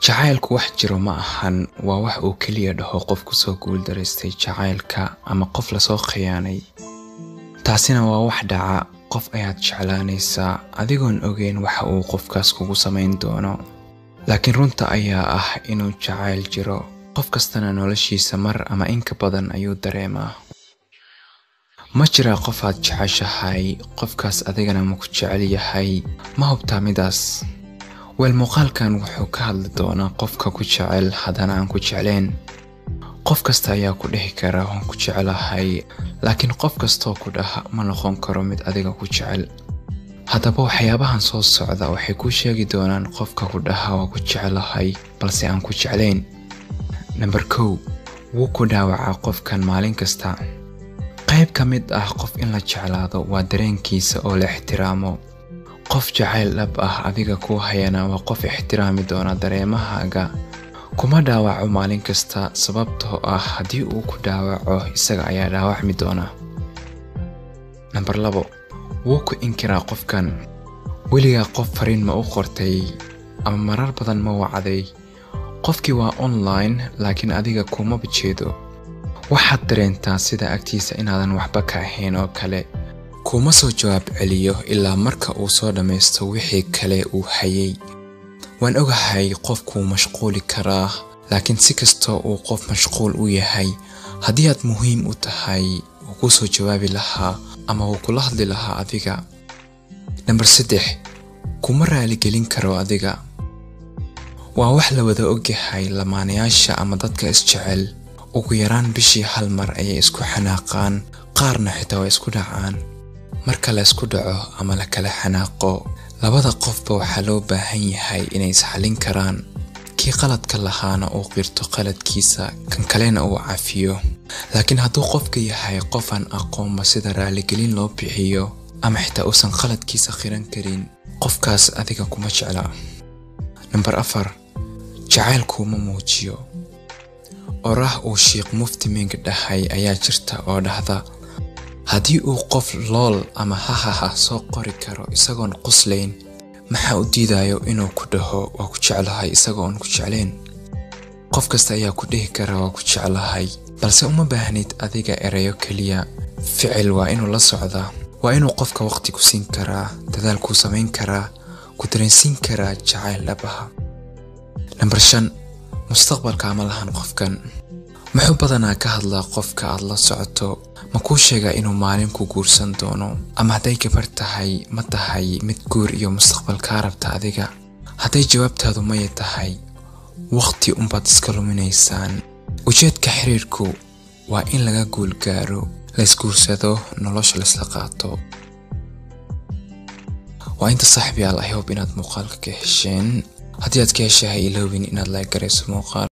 jacaylku wax jiro ma ahan waa wax uu kaliya dhaho qof ku soo guul dareystay jacaylka ama qof la soo khiyaanay. taasina waa wax dhaca qof ayaad jeclaanaysaa adigoon ogeyn waxa uu qofkaas kugu samayn doono. laakiin runta ayaa ah inuu jacayl jiro, qof kastana noloshiisa mar ama in ka badan ayuu dareemaa. ma jira qof aad jeceshahay qofkaas adigana ma ku jecel yahay, ma hubtaa midaas? muuqaalkan wuxuu ka hadli doonaa qofka ku jecel haddana aan ku jeclayn. qof kasta ayaa ku dhihi kara waan ku jecelahay, laakiin qof kastoo ku dhaha ma noqon karo mid adiga ku jecel. haddaba waxyaabahan soo socda waxay ku sheegi doonaan qofka ku dhaha waan ku jecelahay balse aan ku jeclayn. Number 1, wuu ku dhaawacaa qofkan maalin kasta. qayb ka mid ah qof in la jeclaado waa dareenkiisa oo la ixtiraamo. qof jacayl dhab ah adiga ku hayana waa qof ixtiraami doona dareemahaaga, kuma dhaawaco maalin kasta sababtoo ah haddii uu ku dhaawaco isaga ayaa dhaawacmi doona. Number 2, wuu ku inkiraa qofkan. weligaa qof fariin ma u qortay ama marar badan ma wacday? qofkii waa online laakiin adiga kuma bajeedo. waxaad dareentaa sida agtiisa inaadan waxba ka ahayn oo kale. kuma soo jawaab celiyo ilaa marka uu soo dhameysto wixii kale uu hayay. waan ogahay qofku mashquuli karaa, laakiin si kastoo uu qof mashquul u yahay, haddii aad muhiim u tahay wuu ku soo jawaabi lahaa ama wuu kula hadli lahaa adiga. Number 3, kuma raaligelin karo adiga. waa wax la wada ogyahay lamaanayaasha ama dadka isjecel ugu yaraan bishii hal mar ayay isku xanaaqaan, qaarna xitaa way isku dhacaan. marka la isku dhaco ama la kala xanaaqo, labada qofba waxaa loo baahan yahay inay isxalin karaan. kii qaladka lahaana uu qirto qaladkiisa, kan kalena uu cafiyo. laakiin hadduu qofka yahay qof aan aqoonba sida raaligelin loo bixiyo ama xitaa uusan qaladkiisa qiran karin, qofkaas adiga kuma jecla. Number 4, jacaylku ma muujiyo. oraah uu Sheikh Mufti Mengi dhahay ayaa jirta oo dhahda, haddii uu qof lool ama hahaha soo qori karo isagoon quslayn, maxaa u diidayo inuu ku dhaho waa ku jeclahay isagoon ku jeclayn? qof kasta ayaa ku dhihi kara waa ku jeclahay, balse uma baahnid adiga erayo kaliya. ficil waa inuu la socdaa. waa inuu qofka waqti ku siin karaa, dadaal ku samayn karaa, ku dareensiin karaa jacayl dhab ah. Number 5, mustaqbalka ama lahan qofkan. muxuu badanaa ka hadlaa qofka aad la socoto? ma kuu sheegaa inuu maalin ku guursan doono? ama hadday gabar tahay ma tahay mid guur iyo mustaqbal kaa rabta adiga? hadday jawaabtaadu maya tahay, waqti unbaad iska luminaysaan. ujeedka xiriirku waa in laga guul gaaro, la isguursado, nolosha la isla qaato. waa inta saaxiibayaal, I hope inaad muuqaalka ka hesheen. haddii aad ka heshahay iloobin inaad like garayso muuqaal.